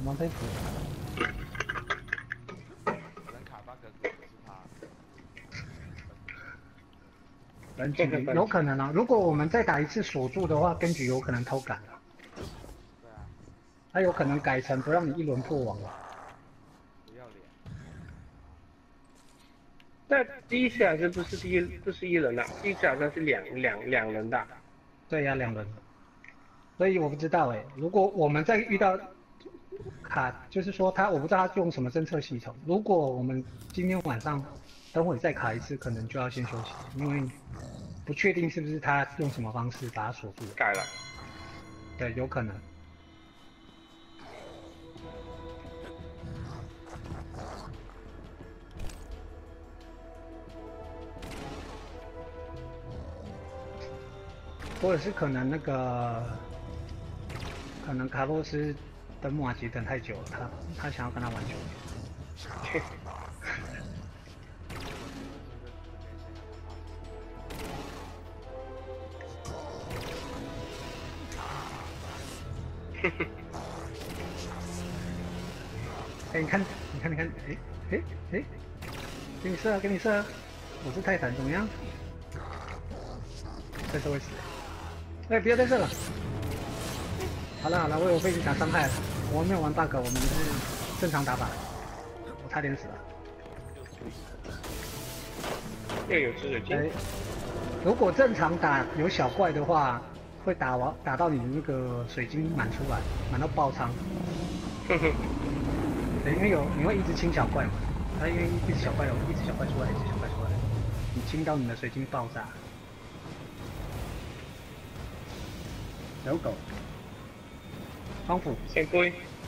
么被捕？ 人卡 bug 不是他。 人局有可能啊，如果我们再打一次锁住的话，根局有可能偷赶了。 对啊。 他有可能改成不让你一轮破网了。 不要脸。 那第一次好像不是一人的，第一次好像是两人的。 对呀、2人。所以我不知道哎，如果我们再遇到卡，就是说我不知道他用什么侦测系统。如果我们今天晚上等会再卡一次，可能就要先休息，因为不确定是不是他用什么方式把它锁住。 改了。 对，有可能。或者是可能可能卡洛斯等马吉等太久了，他想要跟他玩久一点。哎，你看，哎，给你射，给你射，我是泰坦，怎么样？这次会死。哎，不要再射了。好了，我有被影响伤害了，我没有玩 bug， 我们是正常打法。我差点死了。 又有紫水晶。 如果正常打有小怪的话，会打到你的那个水晶满出来，满到爆仓。对，因为你会一直清小怪嘛，它因为一直小怪出来，一直小怪出来，你清到你的水晶爆炸。小狗。双斧。 先龟。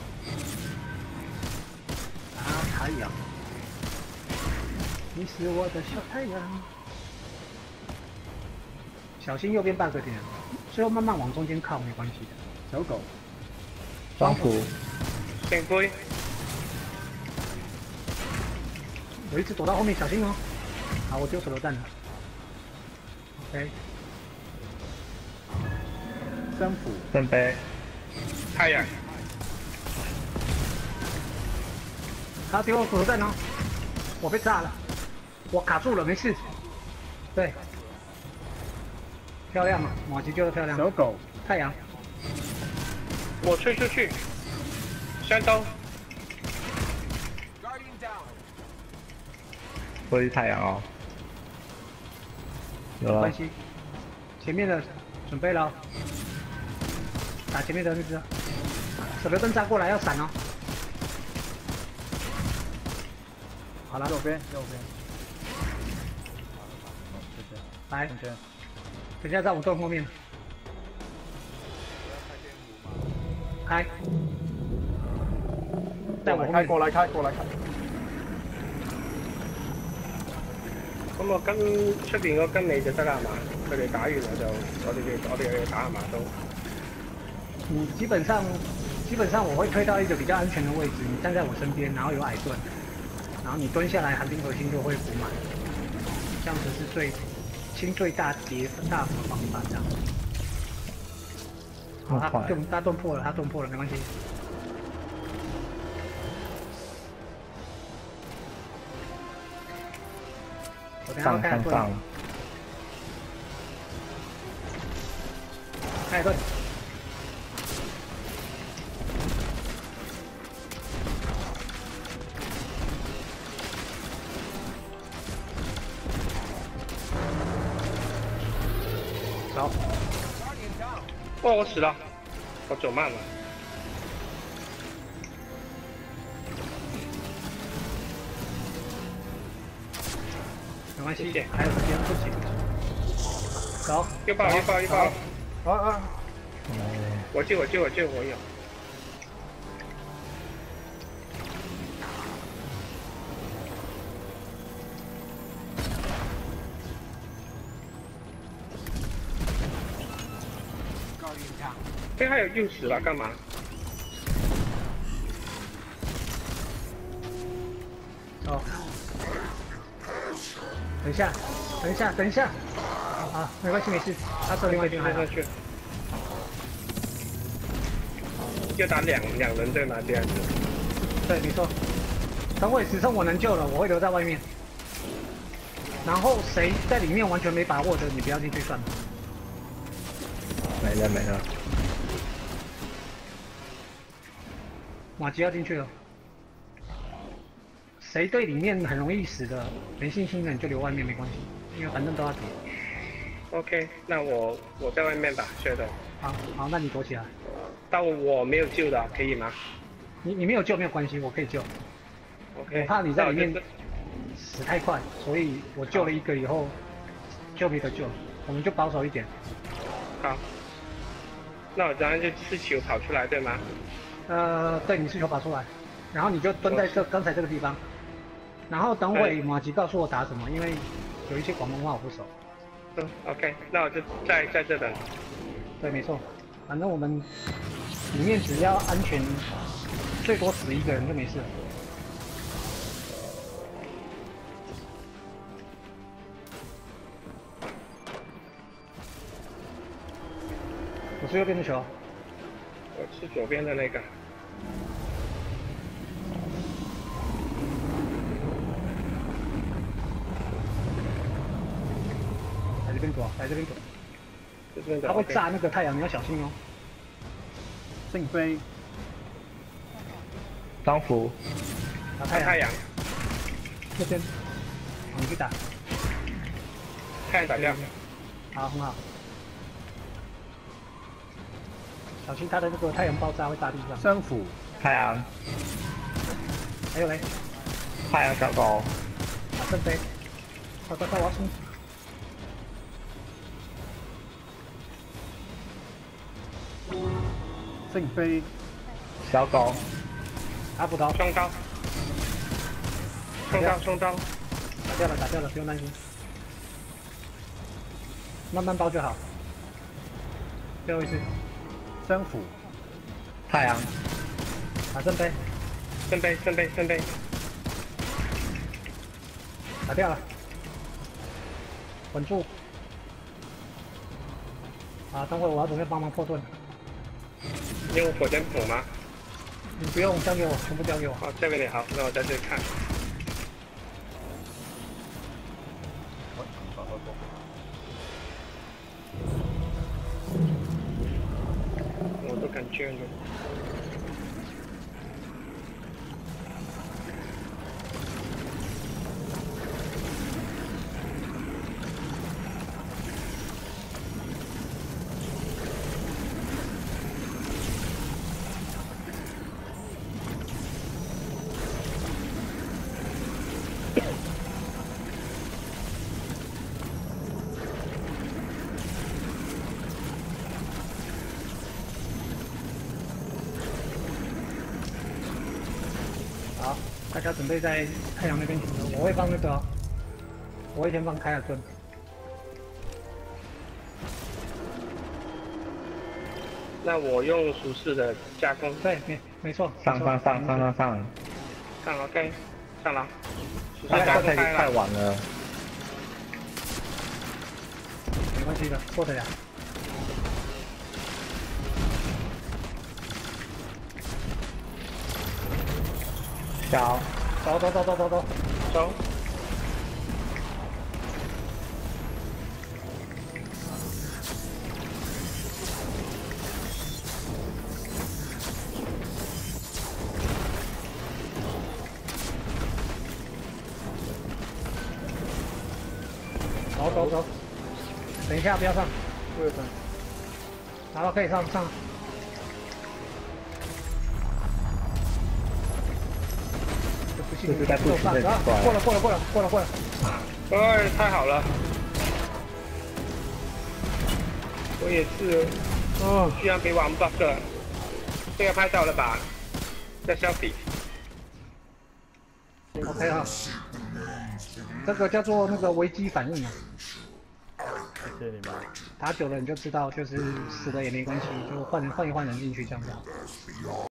太阳。你是我的小太阳。小心右边bug点，最后慢慢往中间靠没关系的。小狗。 双斧。 先龟。 我一直躲到后面，小心哦。好，我丢手榴弹了。OK。生斧。 圣杯。 太阳。 他丢我手榴弹哦，我被炸了，我卡住了，没事。对。漂亮啊，马吉救的漂亮。小狗。太阳。 我吹出去。山刀。 不是太阳哦。有没关系，前面的准备了，打前面的那只，手榴弹炸过来要闪哦。好了，右边。谢谢。来，等下在我盾后面。开。在我后面。 過來開。 咁我跟出邊嗰跟你就得啦，係嘛？佢哋打完我哋去打下馬都。 你基本上我会推到一个比较安全的位置，你站在我身边，然后有矮盾，然后你蹲下来，寒冰核心就会补满，这样子是清最大大幅的方法，这样。好，他盾破了，没关系。 上。 开盾。走。 哇，我死了，我走慢了。 没关系，还有时间，不急。走。 又爆！我救，我有。哎，还有又死了，干嘛？ 哦。等一下。啊，没关系，没事。他射另外一边还好。 就打两人对吗？这样子。 对，没错。等会只剩我能救了，我会留在外面。然后谁在里面完全没把握的，你不要进去算了。 没了没了。 马吉要进去了。谁对里面很容易死的、没信心的，你就留外面没关系，因为反正都要跌。 OK， 那我在外面吧，薛总。 好，那你躲起来。 到我没有救的，可以吗？ 你没有救没有关系，我可以救。 OK， 我怕你在里面死太快，所以我救了一个以后就没得救，我们就保守一点。 好，那我这样就刺球跑出来对吗？ 对，你是球跑出来，然后你就蹲在刚才这个地方，然后等会马吉告诉我打什么，因为有一些广东话我不熟。 OK， 那我就在这等。 对，没错，反正我们里面只要安全，最多死一个人就没事了。我是右边的球。 我是左边的那个。 来这边躲，来这边躲。 这边的。 他会炸那个太阳，你要小心哦。 圣杯。 张符。 打太阳。这边。你去打。 太阳打掉。 好，很好。小心他的那个太阳爆炸会炸地上。 三斧。 太阳。 还有嘞。 太阳小狗。 打圣杯。快，我要冲！ 圣杯。 小狗。 打补刀。 双刀。双刀。 打掉了，不用担心。慢慢包就好。最后一次。 三斧。 太阳。 打圣杯。 圣杯。 打掉了。稳住。等会我要准备帮忙破盾。 用火箭筒吗？ 你不用，交给我，全部交给我。 好，交给你好，那我在这里看。我都感觉了。 好，大家准备在太阳那边停留，我会放那个，我会先放凯尔顿。 那我用熟视的加工。 对，没错。 上 OK， 上了。 太晚了。 没关系的，过得了。 小。 走。 走，等一下不要上。 我有上。 好，可以上。 这是在不停的过了。 哎，太好了！我也是，居然没玩 bug， 这个拍到了吧？在消费。 OK 啊，这个叫做那个危机反应啊。 谢谢你们。 打久了你就知道，就是死了也没关系，就换一换人进去这样子。